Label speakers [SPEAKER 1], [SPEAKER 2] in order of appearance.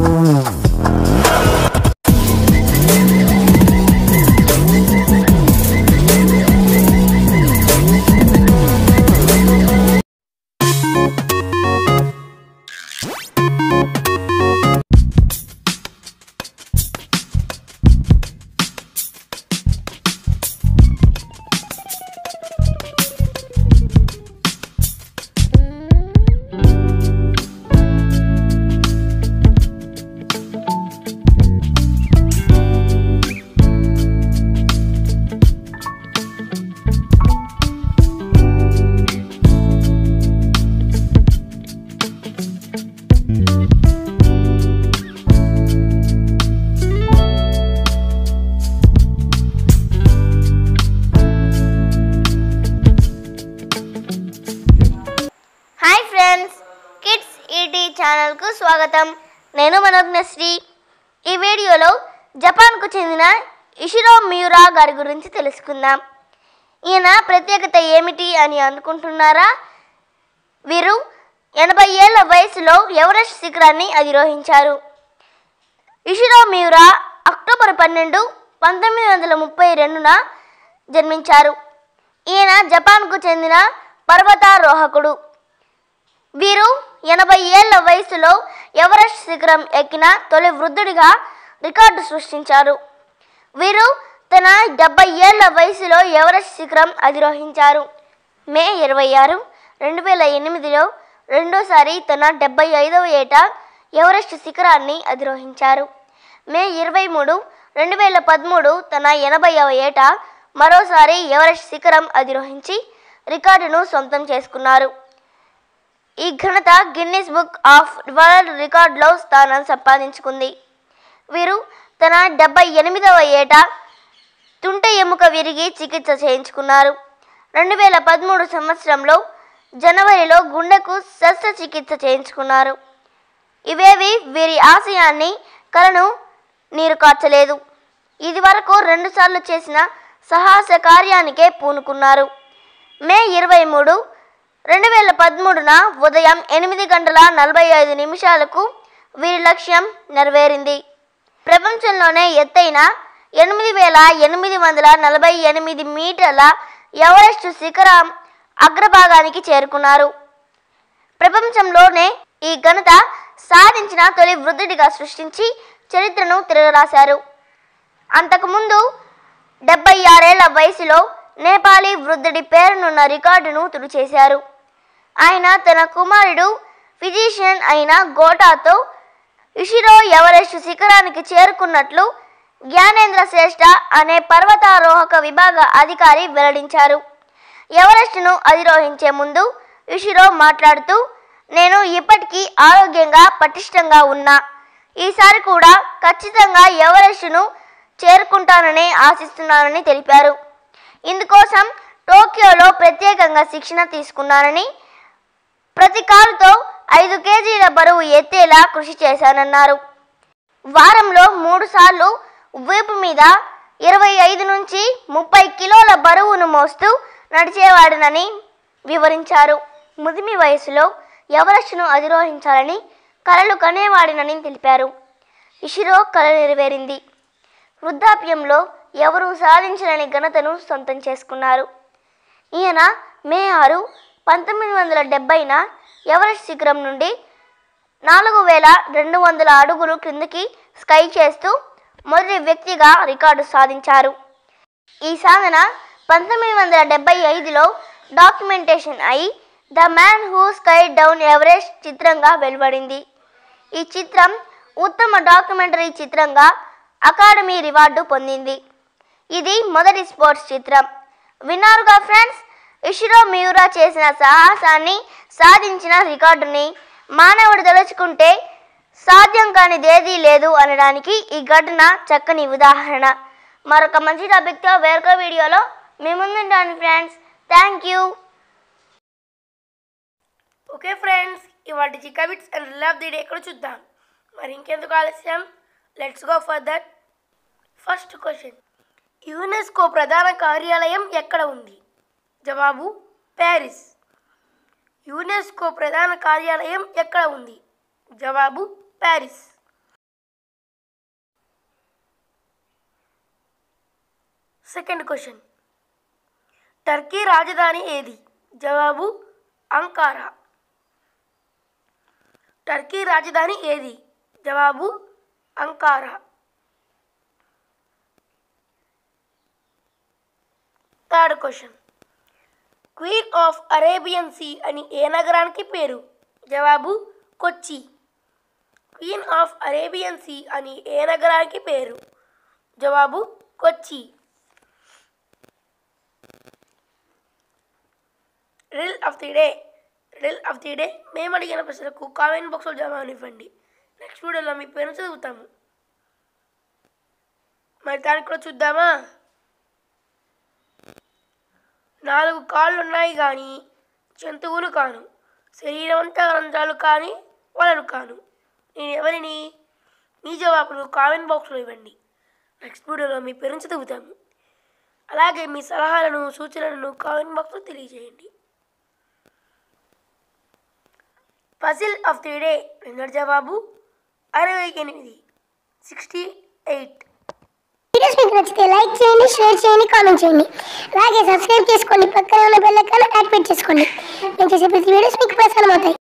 [SPEAKER 1] Channel కు స్వాగతం. నేను మనోజ్ఞశ్రీ. ఈ వీడియోలో జపాన్ కు చెందిన ఇషిరో మియురా గారి గురించి తెలుసుకుందాం. ఈయన ప్రత్యేకత ఏమిటి అని అనుకుంటున్నారా? వీరు 80 ఏళ్ల వయసులో ఎవరెస్ట్ శిఖరాన్ని అధిరోహించారు. ఇషిరో మియురా అక్టోబర్ 12, 1932న జన్మించారు. ఈయన జపాన్కు చెందిన పర్వతారోహకుడు. వీరు 80 ఏళ్ల వయసులో ఎవరెస్ట్ శిఖరం ఎక్కిన తొలి వృద్ధుడిగా రికార్డు సృష్టించారు. వీరు తన 70 ఏళ్ల వయసులో ఎవరెస్ట్ శిఖరం అధిరోహించారు. మే 26, 2008లో రెండోసారి తన 75వ ఏట ఎవరెస్ట్ శిఖరాన్ని అధిరోహించారు. మే 23, 2013 తన 80వ ఏట మరోసారి ఎవరెస్ట్ శిఖరం అధిరోహించి రికార్డును సొంతం చేసుకున్నారు. ఈ ఘనత గిన్నిస్ బుక్ ఆఫ్ వరల్డ్ రికార్డులో స్థానం సంపాదించుకుంది. వీరు తన 78వ ఏట తుంట ఎముక విరిగి చికిత్స చేయించుకున్నారు. 2013 సంవత్సరంలో జనవరిలో గుండెకు శస్త్రచికిత్స చేయించుకున్నారు. ఇవేవి వీరి ఆశయాన్ని కలను నీరు కార్చలేదు. ఇది వరకు 2 సార్లు చేసిన సాహస కార్యానికే పూనుకున్నారు. మే 23, 2013న ఉదయం 8:45 వీరి లక్ష్యం నెరవేరింది. ప్రపంచంలోనే ఎత్తైన 8,848 మీటర్ల ఎవరెస్ట్ శిఖరం అగ్రభాగానికి చేరుకున్నారు. ప్రపంచంలోనే ఈ ఘనత సాధించిన తొలి వృద్ధుడిగా సృష్టించి చరిత్రను తిరగరాశారు. అంతకుముందు 76 ఏళ్ల వయసులో నేపాలీ వృద్ధుడి పేరునున్న రికార్డును తుడిచేశారు. ఆయన తన కుమారుడు ఫిజిషియన్ అయిన గోటాతో ఇషిరో ఎవరెస్ట్ శిఖరానికి చేరుకున్నట్లు జ్ఞానేంద్ర శ్రేష్ఠ అనే పర్వతారోహక విభాగ అధికారి వెల్లడించారు. ఎవరెస్ట్ను అధిరోహించే ముందు ఇషిరో మాట్లాడుతూ, నేను ఇప్పటికీ ఆరోగ్యంగా పటిష్టంగా ఉన్నా. ఈసారి కూడా ఖచ్చితంగా ఎవరెస్ట్ను చేరుకుంటానని ఆశిస్తున్నానని తెలిపారు. ఇందుకోసం టోక్యోలో ప్రత్యేకంగా శిక్షణ తీసుకున్నానని, ప్రతి కాలుతో 5 కేజీల బరువు ఎత్తేలా కృషి చేశానన్నారు. వారంలో 3 సార్లు వీపు మీద 25 నుంచి 30 కిలోల బరువును మోస్తూ నడిచేవాడినని వివరించారు. ముదిమి వయసులో ఎవరెస్ట్ను అధిరోహించాలని కలలు కనేవాడినని తెలిపారు. ఇషిరో కల నెరవేరింది. వృద్ధాప్యంలో ఎవరూ సాధించలేని ఘనతను సొంతం చేసుకున్నారు. ఈయన మే 6, 1970న ఎవరెస్ట్ శిఖరం నుండి 4,200 అడుగులు క్రిందికి స్కై చేస్తూ మొదటి వ్యక్తిగా రికార్డు సాధించారు. ఈ సాధన 1975లో డాక్యుమెంటేషన్ అయి the man who ski down Everest చిత్రంగా వెలువడింది. ఈ చిత్రం ఉత్తమ డాక్యుమెంటరీ చిత్రంగా అకాడమీ రివార్డు పొందింది. ఇది మొదటి స్పోర్ట్స్ చిత్రం. విన్నారుగా ఫ్రెండ్స్, ఇషిరో మియురా చేసిన సాహసాన్ని, సాధించిన రికార్డుని మానవుడు తలుచుకుంటే సాధ్యం కానిదేదీ లేదు అనడానికి ఈ ఘటన చక్కని ఉదాహరణ. మరొక మంచి టాపిక్తో వేరొక వీడియోలో మీ ముందుంటాను friends. Thank you.
[SPEAKER 2] Okay friends, ఇవాటి GK bits and reel of the day ఇక్కడ చూద్దాం. మరి ఇంకెందుకు ఆలస్యం, let's go for that. First question, UNESCO ప్రధాన కార్యాలయం ఎక్కడ ఉంది? జవాబు ప్యారిస్. యునెస్కో ప్రధాన కార్యాలయం ఎక్కడ ఉంది? జవాబు ప్యారిస్. సెకండ్ క్వశ్చన్, టర్కీ రాజధాని ఏది? జవాబు అంకారా. టర్కీ రాజధాని ఏది? జవాబు Ankara. Third question, queen of Arabian sea అని ఏ నగరానికి పేరు? జవాబు Kochi. Queen of Arabian sea అని ఏ నగరానికి పేరు? జవాబు Kochi. Reel of the day మేము అడిగిన ప్రశ్నలకు కామెంట్ బాక్స్లో జవాబునివ్వండి. నెక్స్ట్ వీడియోలో మీ పేరు చదువుతాము. మరి దానికి కూడా చూద్దామా? 4 కాళ్ళు ఉన్నాయి కానీ జంతువులు కాను, శరీరం అంతా రంధ్రాలు కానీ వలలు కాను. నేను ఎవరిని? మీ జవాబులు కామెంట్ బాక్స్లో ఇవ్వండి. నెక్స్ట్ వీడియోలో మీ పేరు చదువుతాము. అలాగే మీ సలహాలను సూచనలను కామెంట్ బాక్స్లో తెలియజేయండి. పజిల్ ఆఫ్ ది డే నిన్నటి జవాబు 68, 68.
[SPEAKER 3] వీడియోస్ మీకు నచ్చితే లైక్ చేయండి, షేర్ చేయండి, కామెంట్ చేయండి. అలాగే సబ్స్క్రైబ్ చేసుకోండి, పక్కనే ఉన్న బెల్ ఐకాన్ యాక్టివేట్ చేసుకోండి. నేను చేసే ప్రతి వీడియోస్ మీకు ప్రసారం అవుతాయి.